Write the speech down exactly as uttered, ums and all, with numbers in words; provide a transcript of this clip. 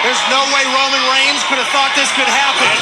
There's no way Roman Reigns could have thought this could happen.